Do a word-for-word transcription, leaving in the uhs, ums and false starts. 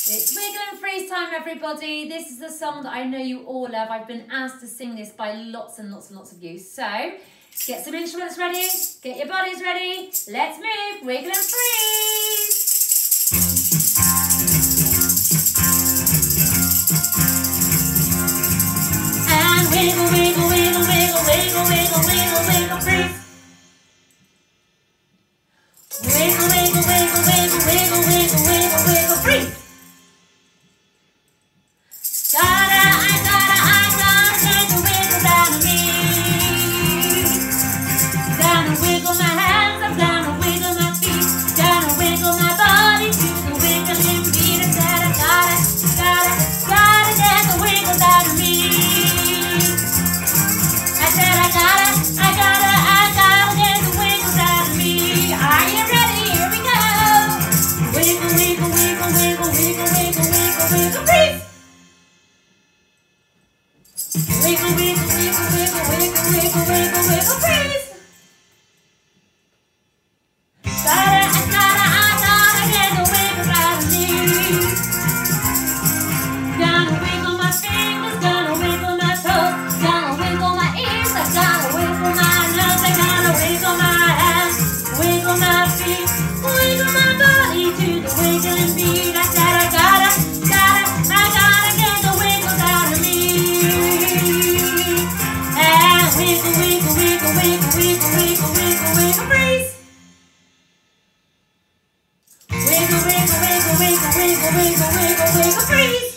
It's Wiggle and Freeze time, everybody. This is a song that I know you all love. I've been asked to sing this by lots and lots and lots of you. So, get some instruments ready, get your bodies ready. Let's move, wiggle and freeze. And wiggle, wiggle, wiggle, wiggle, wiggle, wiggle, wiggle, wiggle, freeze. Wiggle, wiggle, wiggle, wiggle, wiggle, wiggle, wiggle, wiggle, freeze. Gotta, I gotta, I gotta get the wiggles out of me. Gotta wiggle my hands, I'm gonna wiggle my feet. Gotta wiggle my body to the wiggling beat. I said I gotta, gotta, gotta get the wiggles out of me. I said I gotta, I gotta, I gotta get the wiggles out of me. Are you ready? Here we go. Wiggle, wiggle, wiggle, wiggle, wiggle, wiggle, wiggle, wiggle, freeze. Wiggle, wiggle, wiggle, wiggle, wiggle, wiggle, wiggle, wiggle, freeze. Gotta, I gotta, I gotta get the wiggles out of me. Gotta wiggle my fingers, gotta wiggle my toes, gotta wiggle my ears, I gotta wiggle my nose, I gotta wiggle my hands, wiggle my feet, wiggle my body to the wiggling beat. I said I gotta, gotta, I gotta get the wiggles out of me. And wiggle, wiggle, wiggle, wiggle, wiggle, wiggle, wiggle, wiggle, freeze. Wiggle, wiggle, wiggle, wiggle, wiggle, wiggle, wiggle, wiggle, wiggle, freeze.